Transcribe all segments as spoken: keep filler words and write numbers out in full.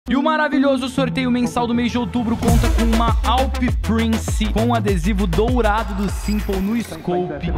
E o maravilhoso sorteio mensal do mês de outubro conta com uma Alp Prince com adesivo dourado do Simple no scope.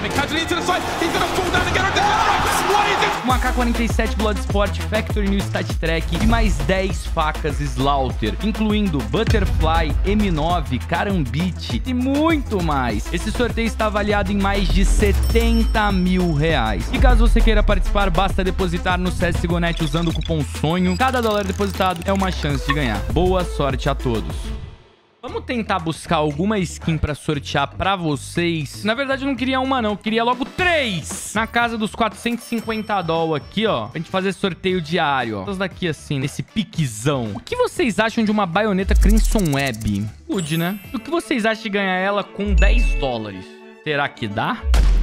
Uma A K quarenta e sete Bloodsport Factory New Stat Track e mais dez facas Slaughter, incluindo Butterfly, M nove, Karambit e muito mais. Esse sorteio está avaliado em mais de setenta mil reais. E caso você queira participar, basta depositar no C S G O Net usando o cupom SONHO. Cada dólar depositado é uma chance de ganhar. Boa sorte a todos. Vamos tentar buscar alguma skin pra sortear pra vocês. Na verdade, eu não queria uma, não. Eu queria logo três. Na casa dos quatrocentos e cinquenta dólares aqui, ó. Pra gente fazer sorteio diário, ó. Essas daqui, assim, nesse piquezão. O que vocês acham de uma baioneta Crimson Web? Good, né? O que vocês acham de ganhar ela com dez dólares? Será que dá?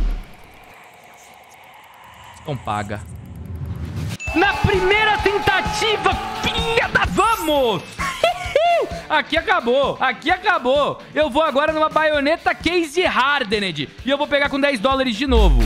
Então paga. Na primeira tentativa, filha da... Vamos! Aqui acabou, aqui acabou. Eu vou agora numa baioneta Case Hardened. E eu vou pegar com dez dólares de novo.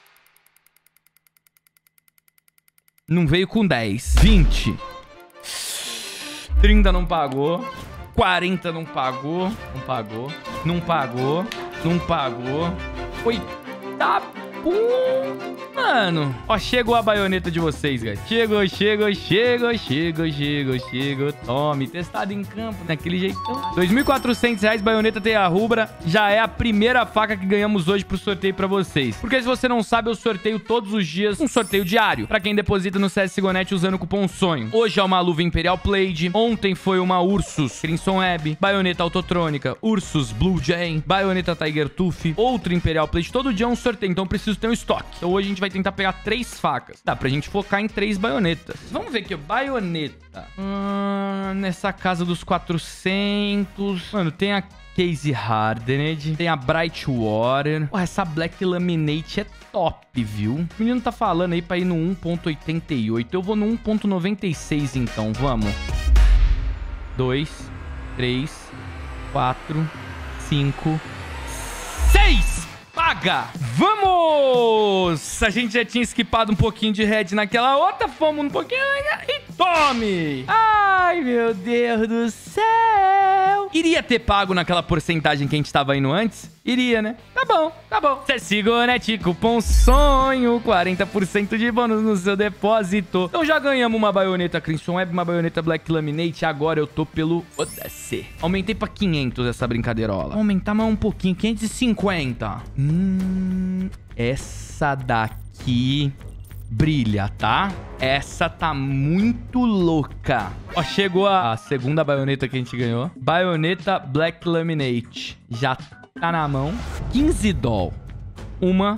Não veio com dez. vinte. trinta não pagou. quarenta não pagou. Não pagou. Não pagou. Não pagou. Oita... Pum. Mano, ó, chegou a baioneta de vocês, guys. Chegou, chegou, chegou, chegou, chegou, chegou. Tome, testado em campo, daquele jeitão. dois mil e quatrocentos reais, baioneta Teia Rubra. Já é a primeira faca que ganhamos hoje pro sorteio pra vocês. Porque se você não sabe, eu sorteio todos os dias um sorteio diário. Pra quem deposita no C S G O Net usando o cupom SONHO. Hoje é uma luva Imperial Blade. Ontem foi uma Ursus Crimson Web. Baioneta Autotrônica. Ursus Blue Jay. Baioneta Tiger Tooth. Outra Imperial Blade. Todo dia é um sorteio, então preciso ter um estoque. Então hoje a gente vai tentar pegar três facas. Dá pra gente focar em três baionetas. Vamos ver aqui, ó. Baioneta. Hum, nessa casa dos quatrocentos. Mano, tem a Case Hardened. Tem a Bright Water. Pô, essa Black Laminate é top, viu? O menino tá falando aí pra ir no um ponto oitenta e oito. Eu vou no um ponto noventa e seis, então. Vamos. Dois, três, quatro, cinco, seis! Paga! Vamos! A gente já tinha esquipado um pouquinho de red naquela outra, fomos um pouquinho e tome! Ai, meu Deus do céu! Iria ter pago naquela porcentagem que a gente tava indo antes? Iria, né? Tá bom, tá bom. C S G O Net, cupom SONHO, quarenta por cento de bônus no seu depósito. Então já ganhamos uma baioneta Crimson Web, uma baioneta Black Laminate. Agora eu tô pelo Odyssey. Aumentei pra quinhentos essa brincadeirola. Aumentar mais um pouquinho, quinhentos e cinquenta. Hum, essa daqui brilha, tá? Essa tá muito louca. Ó, chegou a segunda baioneta que a gente ganhou. Baioneta Black Laminate. Já tá na mão. quinze dólares. Uma,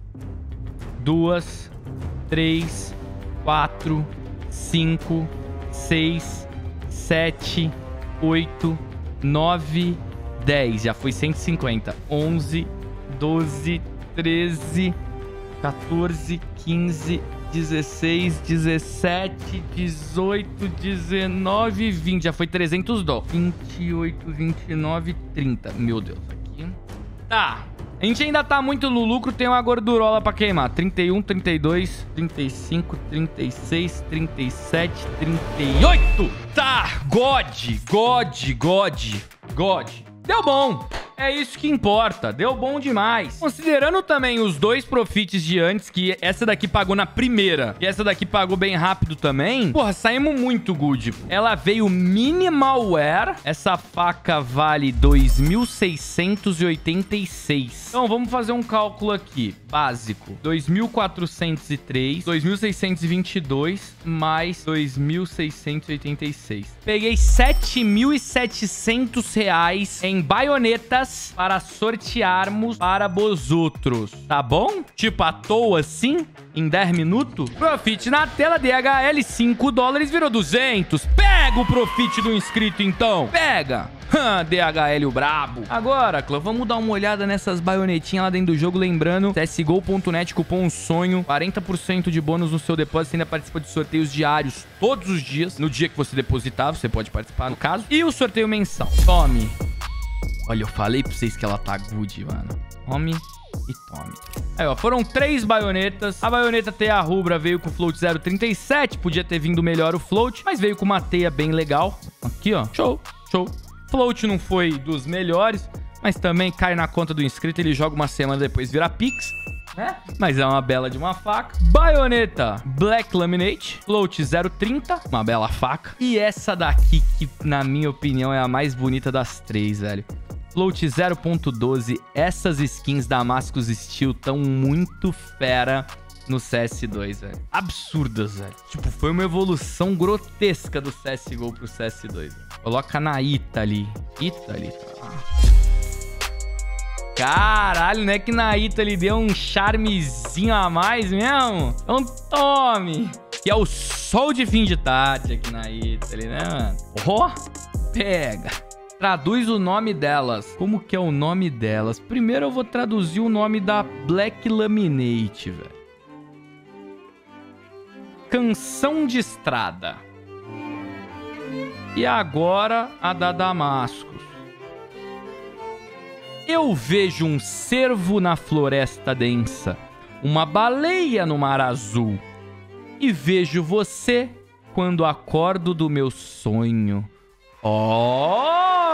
duas, três, quatro, cinco, seis, sete, oito, nove, dez. Já foi cento e cinquenta. onze, doze, treze, quatorze, quinze, dezesseis, dezessete, dezoito, dezenove, vinte. Já foi trezentos dólares. vinte e oito, vinte e nove, trinta. Meu Deus. Aqui. Tá. A gente ainda tá muito no lucro. Tem uma gordurola pra queimar. trinta e um, trinta e dois, trinta e cinco, trinta e seis, trinta e sete, trinta e oito. Tá. God. God. God. God. Deu bom. É isso que importa. Deu bom demais. Considerando também os dois profits de antes, que essa daqui pagou na primeira e essa daqui pagou bem rápido também. Porra, saímos muito good. Ela veio minimal wear. Essa faca vale dois mil seiscentos e oitenta e seis. Então, vamos fazer um cálculo aqui. Básico. dois mil quatrocentos e três. dois mil seiscentos e vinte e dois. Mais dois mil seiscentos e oitenta e seis. Peguei sete mil e setecentos reais em baionetas para sortearmos para vós outros, tá bom? Tipo, à toa assim, em dez minutos. Profit na tela, D H L, cinco dólares, virou duzentos. Pega o profit do inscrito, então. Pega. D H L o brabo. Agora, clã, vamos dar uma olhada nessas baionetinhas lá dentro do jogo. Lembrando, C S G O ponto net, cupom SONHO. quarenta por cento de bônus no seu depósito. Você ainda participa de sorteios diários todos os dias. No dia que você depositar, você pode participar, no caso. E o sorteio mensal. Tome. Olha, eu falei pra vocês que ela tá good, mano. Tome e tome. Aí, ó, foram três baionetas. A baioneta teia rubra veio com float zero vírgula trinta e sete. Podia ter vindo melhor o float, mas veio com uma teia bem legal. Aqui, ó. Show, show. Float não foi dos melhores, mas também cai na conta do inscrito. Ele joga uma semana depois, vira Pix, né? Mas é uma bela de uma faca. Baioneta Black Laminate, float zero vírgula trinta, uma bela faca. E essa daqui, que na minha opinião é a mais bonita das três, velho. Float zero ponto doze. Essas skins Damascus Steel estão muito fera no C S dois, velho. Absurdas, velho. Tipo, foi uma evolução grotesca do C S G O pro C S dois. Véio. Coloca na Italy. Italy, tá? Caralho, não é que na Italy deu um charmezinho a mais mesmo? Então tome! Que é o sol de fim de tarde aqui na Italy, né, mano? Ó, oh, pega! Traduz o nome delas. Como que é o nome delas? Primeiro eu vou traduzir o nome da Black Laminate, velho. Canção de estrada. E agora a da Damascus. Eu vejo um cervo na floresta densa, uma baleia no mar azul, e vejo você quando acordo do meu sonho. Oh!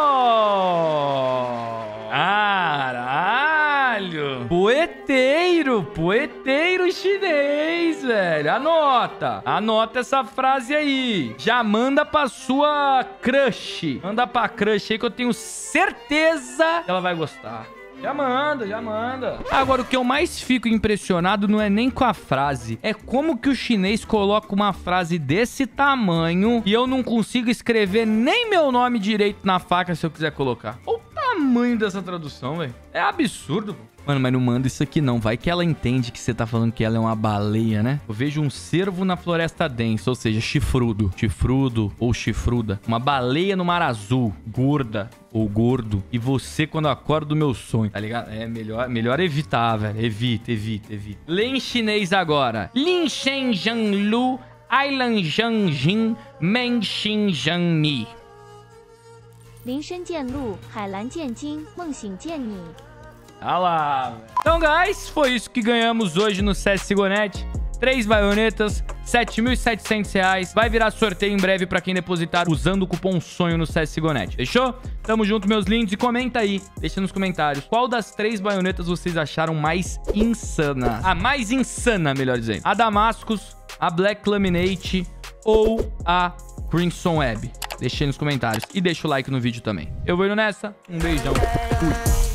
Caralho! Poeteiro! Poeteiro chinês, velho! Anota! Anota essa frase aí! Já manda pra sua crush! Manda pra crush aí que eu tenho certeza que ela vai gostar. Já manda, já manda. Agora, o que eu mais fico impressionado não é nem com a frase. É como que o chinês coloca uma frase desse tamanho e eu não consigo escrever nem meu nome direito na faca se eu quiser colocar. Olha o tamanho dessa tradução, velho. É absurdo, pô. Mano, mas não manda isso aqui não. Vai que ela entende que você tá falando que ela é uma baleia, né? Eu vejo um cervo na floresta densa, ou seja, chifrudo. Chifrudo ou chifruda. Uma baleia no mar azul. Gorda ou gordo. E você quando acorda do meu sonho, tá ligado? É melhor, melhor evitar, velho. Evita, evita, evita. Lê em chinês agora. Lin Shen Zhang Lu Ailan Zhang Jin Men Xin Zhang Ni. Lin Shen Jian Lu Hailan Jian Jin Meng Xin Jian Ni. Ah lá, véio. Então, guys, foi isso que ganhamos hoje no C S G O ponto net. Três baionetas, sete mil e setecentos reais. Vai virar sorteio em breve pra quem depositar usando o cupom SONHO no C S G O ponto net. Fechou? Tamo junto, meus lindos. E comenta aí, deixa nos comentários, qual das três baionetas vocês acharam mais insana? A mais insana, melhor dizendo. A Damascus, a Black Laminate ou a Crimson Web? Deixa aí nos comentários. E deixa o like no vídeo também. Eu vou indo nessa. Um beijão. Fui.